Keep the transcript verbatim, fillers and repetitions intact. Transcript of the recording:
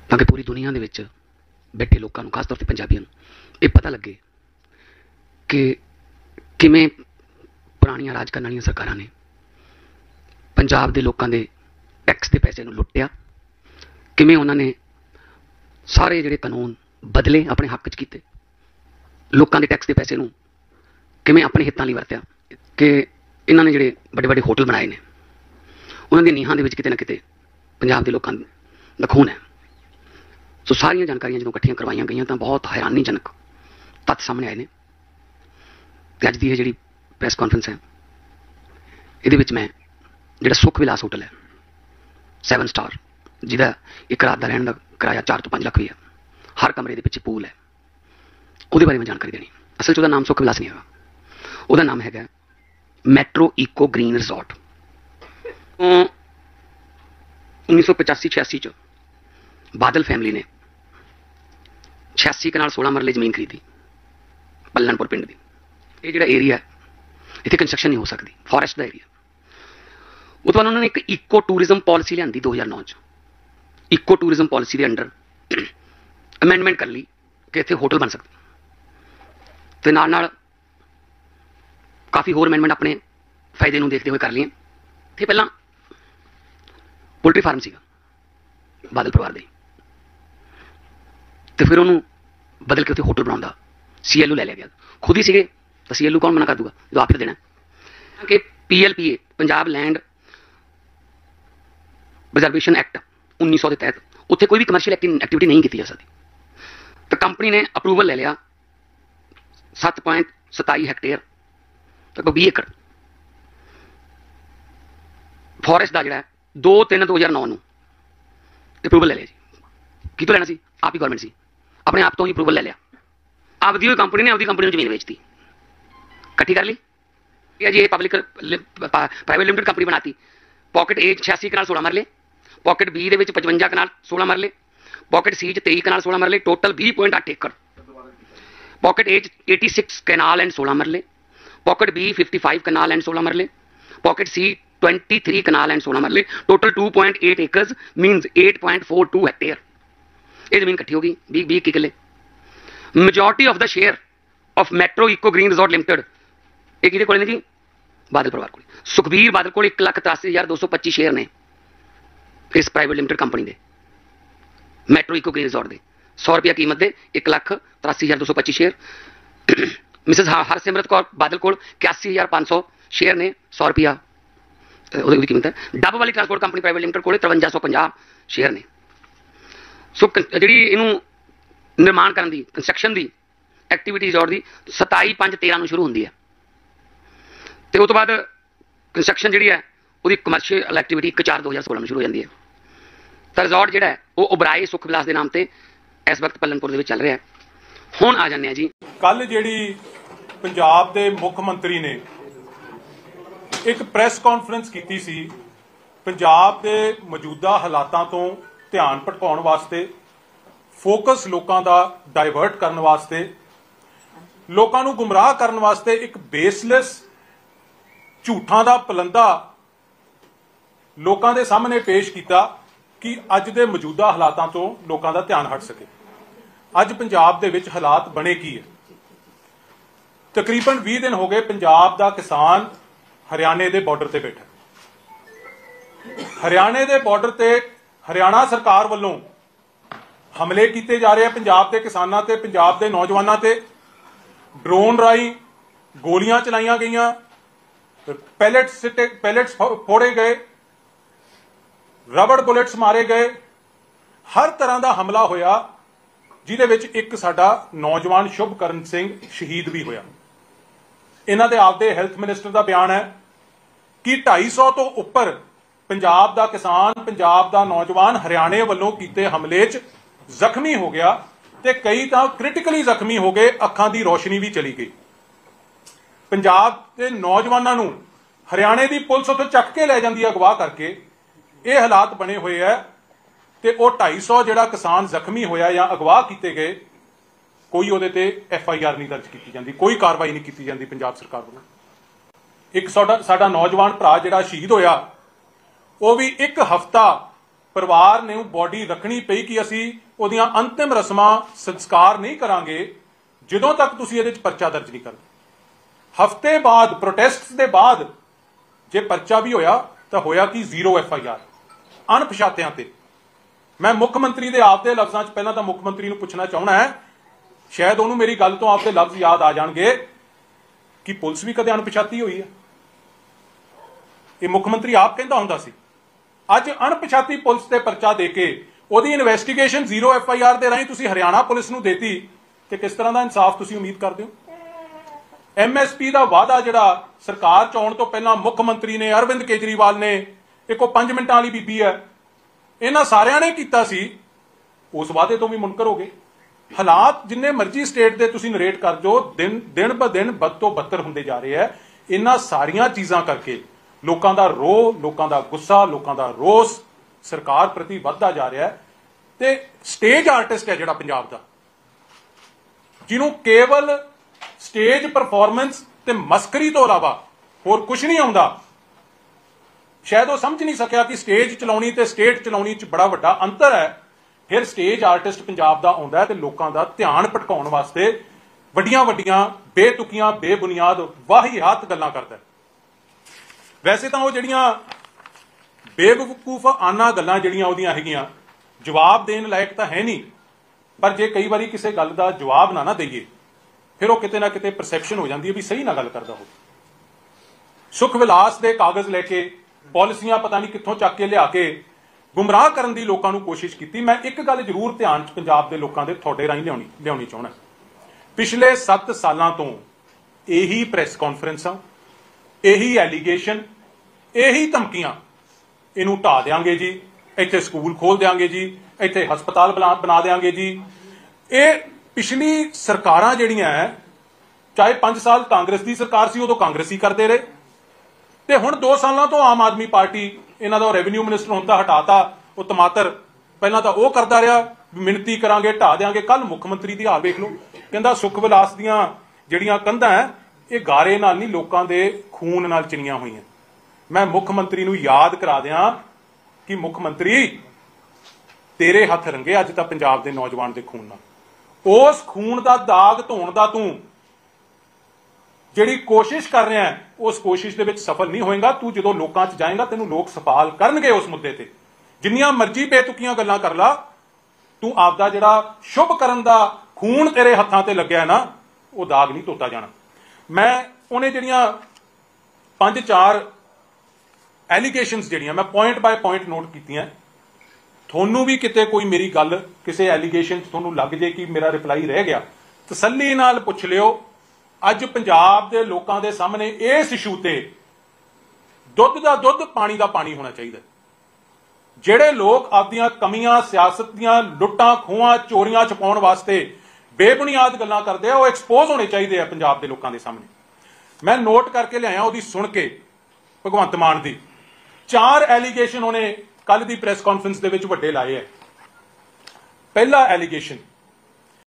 ताकि पूरी दुनिया दे विच बैठे लोगों को, खास तौर पर पंजाबियों को ये पता लगे कि किवें पुरानियां राज करने वाली सरकारां ने पंजाब के लोगों के टैक्स के पैसे लुट्टिया, किवें उन्होंने सारे जिहड़े कानून बदले अपने हक च कीते, लोगों के टैक्स के पैसे किवें अपने हितों लई वरत्या, कि इन्हों ने जिहड़े बड़े बड़े होटल बनाए ने उन्हों दी नीहां दे विच किते ना किते पंजाब के लोगों दा खून है। सो सारिया जानकारियां जो इकट्ठियां करवाइयां गई तो बहुत हैरानीजनक तत्थ सामने आए ने। अज की जी प्रैस कॉन्फ्रेंस है, ये मैं जो सुख विलास होटल है सैवन स्टार, जिदा एक रात का रहने का किराया चार तो पाँच लाख भी है, हर कमरे के पिछे पूल है, वो बारे में जानकारी देनी। असल च नाम सुख विलास नहीं है, वह नाम है मैट्रो इको ग्रीन रिजॉर्ट। उन्नीस सौ पचासी छियासी च बादल फैमिली ने छियासी कनाल सोलह मरले जमीन खरीदी पल्लनपुर पिंड की। ये जो एरिया है इतने कंस्ट्रक्शन नहीं हो सकती, फॉरेस्ट का एरिया। उस बाद उन्होंने एक इको टूरिज्म पॉलिसी लियांदी दो हज़ार नौ च। इको टूरिज्म पॉलिसी के अंडर अमेंडमेंट कर ली कि इतने होटल बन सकते, तो नाल नाल काफ़ी होर अमेंडमेंट अपने फायदे को देखते हुए कर लिए। थे पहला पोल्ट्री फार्म सीगा बादल परिवार दे, तो फिर उन्होंने बदल के उत्थे होटल बनाने सी एल ओ लै लिया गया। खुद ही सीगे तो सी एल ओ कौन मना कर दूगा जो आप देना कि P L P A Punjab land reservation act उन्नीस सौ के तहत उत्थे कोई भी कमर्शियल एक्टिविटी नहीं की जा सकती। तो कंपनी ने अप्रूवल ले लिया सत्त पॉइंट सताई हैक्टेयर लगभग बीस एकड़ फॉरेस्ट का जोड़ा दो तीन दो हज़ार नौ अप्रूवल ले लिया जी। कितों लेना सी? आप ही गवर्नमेंट सी, अपने आप तो ही अप्रूवल ले लिया। आपदी हुई कंपनी ने आपकी कंपनी में जमीन बेचती, इकट्ठी कर ली जी। पब्लिक प्राइवेट लिमिटेड कंपनी बनाती। पॉकेट ए छियासी कनाल सोलह मरले, पॉकेट बी के पचवंजा कनाल सोलह मरले, पॉकेट सी तेईस कनाल सोलह मरले, टोटल बीस पॉइंट अठ एकड़। पॉकेट ए एटी सिक्स कनाल एंड सोलह मरले, पॉकेट बी फिफ्टी फाइव कनाल एंड सोलह मरले, पॉकेट सी ट्वेंटी थ्री कनाल एंड सोलह मरले, total two point eight acres minus eight point four two hectare. ये जमीन इकट्ठी होगी बीस बीस किले। Majority of the share of metro eco green resort limited एक किहदे कोल ने जी? बादल परिवार को। सुखबीर बादल को एक लख तिरासी हज़ार दो सौ पच्ची शेयर ने इस प्राइवेट लिमिटेड कंपनी के मैट्रो इको ग्रीन रिजॉर्ट के। सौ रुपया कीमत के एक लख तिरासी हज़ार दो सौ पच्ची शेयर। मिसिज हरसिमरत कौर बादल को इक्यासी हज़ार पाँच सौ शेयर ने, सौ रुपया वो कीमत है। डब वाली ट्रांसपोर्ट कंपनी प्राइवेट लिमिटेड को तिरवंजा सौ पंजाह शेयर ने। सो जी इनू निर्माण करने की कंस्ट्रक्शन की एक्टिविटी रिजॉर्ट की सताई पाँच तेरह शुरू होती है, तो उस तो बाद कंस्ट्रक्शन जी है वो कमर्शियल एक्टिविटी एक चार दो हज़ार सोलह में शुरू हो जाती है। तो रिजॉर्ट जोड़ा है वो उबराए सुख विलास के नाम से इस वक्त पलनपुर के चल रहा है। हुण आ जाने जी कल जिहड़ी पंजाब के मुख मंत्री ने एक प्रैस कॉन्फ्रेंस की सी पंजाब के मौजूदा हालातों तो ध्यान भटकाउण वास्ते, फोकस लोगों का डाइवर्ट करने वास्ते, लोगों को गुमराह करने वास्ते एक बेसलैस झूठां दा पलंदा लोगों के सामने पेश किया कि अज दे मौजूदा हालातों तो लोगों का ध्यान हट सके। अज पंजाब दे विच हालात बने की है? तकरीबन बीस दिन हो गए पंजाब का किसान हरियाणे के बॉर्डर से बैठा। हरियाणे के बॉर्डर से हरियाणा सरकार वालों हमले किए जा रहे हैं पंजाब के किसानों ते, पंजाब के नौजवानों ते। ड्रोन राही गोलियां चलाइया गई, पैलेट्स पैलेट्स फोड़े गए, रबड़ बुलेट्स मारे गए, हर तरह का हमला होया, जिहदे विच एक साडा नौजवान शुभकरण सिंह शहीद भी होया। इन्हां दे आपदे हेल्थ मिनिस्टर का बयान है कि ढाई सौ तो उपर पंजाब का किसान, पंजाब का नौजवान हरियाणे वालों कीते हमले च जख्मी हो गया, ते कई तो क्रिटिकली जख्मी हो गए, अखां की रोशनी भी चली गई। पंजाब के नौजवानों नूं हरियाणे की पुलिस उत्थे चक के लै जांदी है अगवा करके। ये हालात बने हुए है ते वो ढाई सौ जिहड़ा किसान जख्मी होया या अगवा किए गए, कोई उहदे ते एफ आई आर नहीं दर्ज की जाती, कोई कार्रवाई नहीं की जाती पंजाब सरकार वालों। एक साडा साडा नौजवान भरा जिहड़ा शहीद होया वो भी एक हफ्ता ਪਰਿਵਾਰ ਨੂੰ ਬੋਡੀ ਰੱਖਣੀ ਪਈ ਕਿ ਅਸੀਂ ਉਹਦੀਆਂ ਅੰਤਿਮ ਰਸਮਾਂ ਸੰਸਕਾਰ ਨਹੀਂ ਕਰਾਂਗੇ ਜਦੋਂ ਤੱਕ ਤੁਸੀਂ ਇਹਦੇ 'ਚ ਪਰਚਾ ਦਰਜ ਨਹੀਂ ਕਰਦੇ। ਹਫ਼ਤੇ ਬਾਅਦ ਪ੍ਰੋਟੈਸਟਸ ਦੇ ਬਾਅਦ ਜੇ ਪਰਚਾ ਵੀ ਹੋਇਆ ਤਾਂ ਹੋਇਆ ਕਿ ਜ਼ੀਰੋ ਐਫ ਆਈ ਆਰ ਅਣਪਛਾਤਿਆਂ ਤੇ। ਮੈਂ ਮੁੱਖ ਮੰਤਰੀ ਦੇ ਆਪ ਦੇ ਲਫ਼ਜ਼ਾਂ 'ਚ ਪਹਿਲਾਂ ਤਾਂ ਮੁੱਖ ਮੰਤਰੀ ਨੂੰ ਪੁੱਛਣਾ ਚਾਹੁੰਦਾ ਹੈ, ਸ਼ਾਇਦ ਉਹਨੂੰ ਮੇਰੀ ਗੱਲ ਤੋਂ ਆਪ ਦੇ ਲਫ਼ਜ਼ ਯਾਦ ਆ ਜਾਣਗੇ ਕਿ ਪੁਲਿਸ ਵੀ ਕਦੇ ਅਣਪਛਾਤੀ ਹੋਈ ਹੈ। ਇਹ ਮੁੱਖ ਮੰਤਰੀ ਆਪ ਕਹਿੰਦਾ ਹੁੰਦਾ ਸੀ। ਅੱਜ ਅਣਪਛਾਤੀ ਪੁਲਿਸ ਤੇ ਪਰਚਾ ਦੇ ਕੇ ਉਹਦੀ investigation zero F I R ਦੇ ਰਾਹੀਂ ਤੁਸੀਂ ਹਰਿਆਣਾ ਪੁਲਿਸ ਨੂੰ ਦੇਤੀ ਤੇ ਕਿਸ ਤਰ੍ਹਾਂ ਦਾ ਇਨਸਾਫ ਤੁਸੀਂ ਉਮੀਦ ਕਰਦੇ ਹੋ? ਐਮ ਐਸ ਪੀ ਦਾ ਵਾਅਦਾ ਜਿਹੜਾ ਸਰਕਾਰ ਚ ਆਉਣ ਤੋਂ ਪਹਿਲਾਂ ਮੁੱਖ ਮੰਤਰੀ ਨੇ, ਅਰਵਿੰਦ ਕੇਜਰੀਵਾਲ ਨੇ, ਇੱਕ ਉਹ ਪੰਜ ਮਿੰਟਾਂ ਵਾਲੀ ਬੀਬੀ ਹੈ, ਇਹਨਾਂ ਸਾਰਿਆਂ ਨੇ ਕੀਤਾ ਸੀ, ਉਸ ਵਾਅਦੇ ਤੋਂ ਵੀ ਮੁਨਕਰ ਹੋ ਗਏ। ਹਾਲਾਤ ਜਿੰਨੇ ਮਰਜ਼ੀ ਸਟੇਟ ਦੇ ਤੁਸੀਂ ਨਰੇਟ ਕਰ ਜੋ, ਦਿਨ ਦਿਨ ਬ ਦਿਨ ਬਦ ਤੋਂ ਬੱਤਰ ਹੁੰਦੇ ਜਾ ਰਹੇ ਹੈ। ਇਹਨਾਂ ਸਾਰੀਆਂ ਚੀਜ਼ਾਂ ਕਰਕੇ ਲੋਕਾਂ ਦਾ ਰੋਹ, ਲੋਕਾਂ ਦਾ ਗੁੱਸਾ, ਲੋਕਾਂ ਦਾ ਰੋਸ ਸਰਕਾਰ ਪ੍ਰਤੀ ਵੱਧਦਾ ਜਾ ਰਿਹਾ ਹੈ। ਤੇ ਸਟੇਜ ਆਰਟਿਸਟ ਹੈ ਜਿਹੜਾ ਪੰਜਾਬ ਦਾ, ਜਿਹਨੂੰ ਕੇਵਲ ਸਟੇਜ ਪਰਫਾਰਮੈਂਸ ਤੇ ਮਸਕਰੀ ਤੋਂ ਇਲਾਵਾ ਹੋਰ ਕੁਝ ਨਹੀਂ ਆਉਂਦਾ, ਸ਼ਾਇਦ ਉਹ ਸਮਝ ਨਹੀਂ ਸਕਿਆ ਕਿ ਸਟੇਜ ਚਲਾਉਣੀ ਤੇ ਸਟੇਟ ਚਲਾਉਣੀ 'ਚ ਬੜਾ ਵੱਡਾ ਅੰਤਰ ਹੈ। ਫਿਰ ਸਟੇਜ ਆਰਟਿਸਟ ਪੰਜਾਬ ਦਾ ਆਉਂਦਾ ਤੇ ਲੋਕਾਂ ਦਾ ਧਿਆਨ ਭਟਕਾਉਣ ਵਾਸਤੇ ਵੱਡੀਆਂ ਵੱਡੀਆਂ ਬੇਤੁਕੀਆਂ ਬੇਬੁਨਿਆਦ ਵਾਹੀਆਤ ਗੱਲਾਂ ਕਰਦਾ। ਵੈਸੇ ਤਾਂ ਉਹ ਜਿਹੜੀਆਂ ਬੇਵਕੂਫ ਆਨਾ ਗੱਲਾਂ ਜਿਹੜੀਆਂ ਉਹਦੀਆਂ ਹੈਗੀਆਂ, ਜਵਾਬ ਦੇਣ ਲਾਇਕ ਤਾਂ ਹੈ ਨਹੀਂ, ਪਰ ਜੇ ਕਈ ਵਾਰੀ ਕਿਸੇ ਗੱਲ ਦਾ ਜਵਾਬ ਨਾ ਨਾ ਦਈਏ ਫਿਰ ਉਹ ਕਿਤੇ ਨਾ ਕਿਤੇ ਪਰਸੈਪਸ਼ਨ ਹੋ ਜਾਂਦੀ ਹੈ ਵੀ ਸਹੀ ਨਾ ਗੱਲ ਕਰਦਾ ਹੋ। ਸੁਖ ਵਿਲਾਸ ਦੇ ਕਾਗਜ਼ ਲੈ ਕੇ, ਪਾਲਿਸੀਆਂ ਪਤਾ ਨਹੀਂ ਕਿੱਥੋਂ ਚੱਕ ਕੇ ਲਿਆ ਕੇ ਗੁੰਮਰਾਹ ਕਰਨ ਦੀ ਲੋਕਾਂ ਨੂੰ ਕੋਸ਼ਿਸ਼ ਕੀਤੀ। ਮੈਂ ਇੱਕ ਗੱਲ ਜ਼ਰੂਰ ਧਿਆਨ 'ਚ ਪੰਜਾਬ ਦੇ ਲੋਕਾਂ ਦੇ ਤੁਹਾਡੇ ਰਾਹੀਂ ਲਿਆਉਣੀ ਲਿਆਉਣੀ ਚਾਹੁੰਦਾ। ਪਿਛਲੇ ਸੱਤ ਸਾਲਾਂ ਤੋਂ ਇਹੀ ਪ੍ਰੈਸ ਕਾਨਫਰੰਸਾਂ, ਇਹੀ ਐਲੀਗੇਸ਼ਨ, ਇਹੀ ਧਮਕੀਆਂ, ਇਹਨੂੰ ਢਾਹ ਦਿਆਂਗੇ ਜੀ, ਇੱਥੇ ਸਕੂਲ ਖੋਲ ਦਿਆਂਗੇ ਜੀ, ਇੱਥੇ ਹਸਪਤਾਲ ਬਣਾ ਬਣਾ ਦਿਆਂਗੇ ਜੀ। ਇਹ ਪਿਛਲੀ ਸਰਕਾਰਾਂ ਜਿਹੜੀਆਂ ਹੈ, ਚਾਹੇ ਪੰਜ ਸਾਲ ਕਾਂਗਰਸ ਦੀ ਸਰਕਾਰ ਸੀ, ਉਦੋਂ ਕਾਂਗਰਸੀ ਕਰਦੇ ਰਹੇ, ਤੇ ਹੁਣ ਦੋ ਸਾਲਾਂ ਤੋਂ ਆਮ ਆਦਮੀ ਪਾਰਟੀ, ਇਹਨਾਂ ਦਾ ਰੈਵਨਿਊ ਮਿਨਿਸਟਰ ਹੁਣ ਤਾਂ ਹਟਾਤਾ, ਉਹ ਟਮਾਟਰ ਪਹਿਲਾਂ ਤਾਂ ਉਹ ਕਰਦਾ ਰਿਹਾ, ਮਿਹਨਤੀ ਕਰਾਂਗੇ, ਢਾਹ ਦਿਆਂਗੇ। ਕੱਲ ਮੁੱਖ ਮੰਤਰੀ ਦੀ ਹਾਲ ਵੇਖ ਲਓ, ਕਹਿੰਦਾ ਸੁਖ ਵਿਲਾਸ ਦੀਆਂ ਜਿਹੜੀਆਂ ਕੰਧਾਂ ਹੈ ਇਹ ਗਾਰੇ ਨਾਲ ਨਹੀਂ, ਲੋਕਾਂ ਦੇ ਖੂਨ ਨਾਲ ਚਿਣੀਆਂ ਹੋਈਆਂ। ਮੈਂ ਮੁੱਖ ਮੰਤਰੀ ਨੂੰ ਯਾਦ ਕਰਾ ਦਿਆਂ ਕਿ ਮੁੱਖ ਮੰਤਰੀ, ਤੇਰੇ ਹੱਥ ਰੰਗੇ ਅੱਜ ਤਾਂ ਪੰਜਾਬ ਦੇ ਨੌਜਵਾਨ ਦੇ ਖੂਨ ਨਾਲ। ਉਸ ਖੂਨ ਦਾ ਦਾਗ ਧੋਣ ਦਾ ਤੂੰ ਜਿਹੜੀ ਕੋਸ਼ਿਸ਼ ਕਰ ਰਿਹਾ ਹੈ, ਉਸ ਕੋਸ਼ਿਸ਼ ਦੇ ਵਿੱਚ ਸਫਲ ਨਹੀਂ ਹੋਏਗਾ। ਤੂੰ ਜਦੋਂ ਲੋਕਾਂ 'ਚ ਜਾਏਗਾ ਤੈਨੂੰ ਲੋਕ ਸਵਾਲ ਕਰਨਗੇ ਉਸ ਮੁੱਦੇ ਤੇ। ਜਿੰਨੀਆਂ ਮਰਜ਼ੀ ਬੇਤੁਕੀਆਂ ਗੱਲਾਂ ਕਰ ਲਾ, ਤੂੰ ਆਪਦਾ ਜਿਹੜਾ ਸ਼ੁਭ ਕਰਨ ਦਾ ਖੂਨ ਤੇਰੇ ਹੱਥਾਂ ਤੇ ਲੱਗਿਆ ਨਾ, ਉਹ ਦਾਗ ਨਹੀਂ ਧੋਤਾ ਜਾਣਾ। ਮੈਂ ਉਹਨੇ ਜਿਹੜੀਆਂ ਪੰਜ ਚਾਰ ਐਲੀਗੇਸ਼ਨਸ ਜਿਹੜੀਆਂ ਮੈਂ ਪੁਆਇੰਟ ਬਾਏ ਪੁਆਇੰਟ ਨੋਟ ਕੀਤੀਆਂ, ਤੁਹਾਨੂੰ ਵੀ ਕਿਤੇ ਕੋਈ ਮੇਰੀ ਗੱਲ ਕਿਸੇ ਐਲੀਗੇਸ਼ਨ 'ਚ ਤੁਹਾਨੂੰ ਲੱਗ ਜੇ ਕਿ ਮੇਰਾ ਰਿਪਲਾਈ ਰਹਿ ਗਿਆ, ਤਸੱਲੀ ਨਾਲ ਪੁੱਛ ਲਿਓ। ਅੱਜ ਪੰਜਾਬ ਦੇ ਲੋਕਾਂ ਦੇ ਸਾਹਮਣੇ ਇਸ ਇਸ਼ੂ ਤੇ ਦੁੱਧ ਦਾ ਦੁੱਧ, ਪਾਣੀ ਦਾ ਪਾਣੀ ਹੋਣਾ ਚਾਹੀਦਾ। ਜਿਹੜੇ ਲੋਕ ਆਪਦੀਆਂ ਕਮੀਆਂ, ਸਿਆਸਤ ਦੀਆਂ ਲੁੱਟਾਂ ਖੋਹਾਂ, ਚੋਰੀਆਂ ਛਪਾਉਣ ਵਾਸਤੇ ਬੇਬੁਨਿਆਦ ਗੱਲਾਂ ਕਰਦੇ ਆ, ਉਹ ਐਕਸਪੋਜ਼ ਹੋਣੇ ਚਾਹੀਦੇ ਆ ਪੰਜਾਬ ਦੇ ਲੋਕਾਂ ਦੇ ਸਾਹਮਣੇ। ਮੈਂ ਨੋਟ ਕਰਕੇ ਲਿਆਇਆ ਉਹਦੀ ਸੁਣ ਕੇ ਭਗਵੰਤ ਮਾਨ ਦੀ ਚਾਰ ਐਲੀਗੇਸ਼ਨ ਉਹਨੇ ਕੱਲ ਦੀ ਪ੍ਰੈਸ ਕਾਨਫਰੰਸ ਦੇ ਵਿੱਚ ਵੱਡੇ ਲਾਏ ਹੈ। ਪਹਿਲਾ ਐਲੀਗੇਸ਼ਨ,